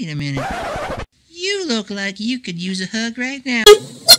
Wait a minute. You look like you could use a hug right now.